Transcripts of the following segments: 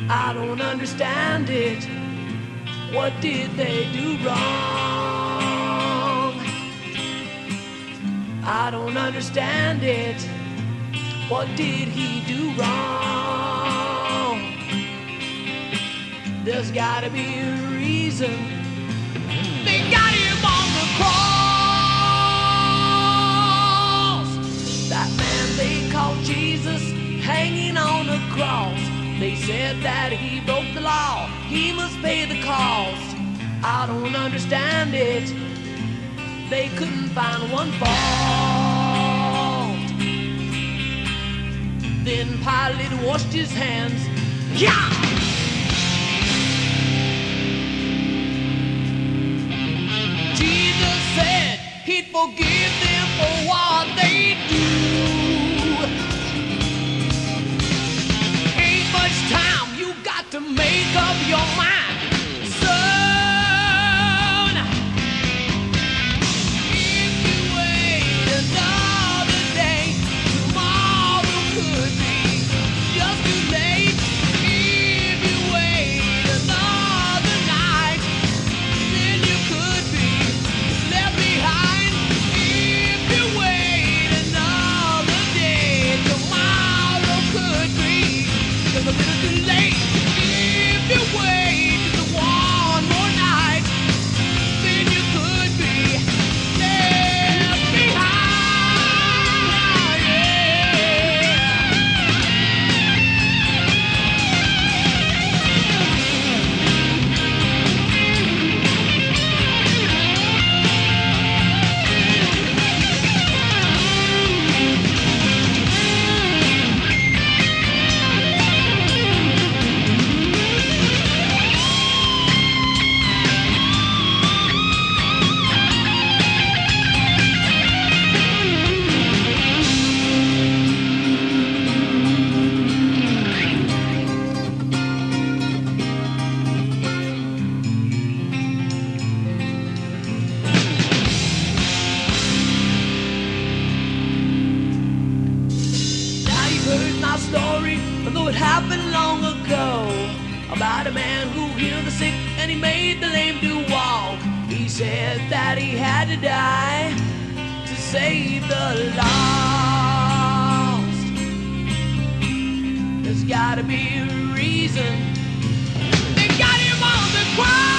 I don't understand it. What did they do wrong? I don't understand it. What did he do wrong? There's gotta be a reason. They got him on the cross. That man they called Jesus hanging on a cross. They said that he broke the law, he must pay the cost. I don't understand it. They couldn't find one fault. Then Pilate washed his hands. Yeah! Jesus said he'd forgive them for what they do. Ain't much time, you got to make up your mind, son. If you wait another day, tomorrow could be just too late. If you wait another night, then you could be left behind. If you wait another day, tomorrow could be just a little too late. If you wait just one more night, then you could be left behind. Now you've heard my story, although it happened long ago, about a man who healed the sick and he made the lame to walk. He said that he had to die to save the lost. There's gotta be a reason. They got him on the cross.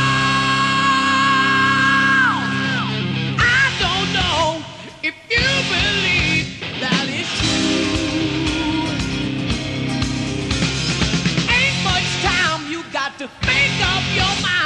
I don't know if you believe that it's true. Ain't much time, you got to make up your mind.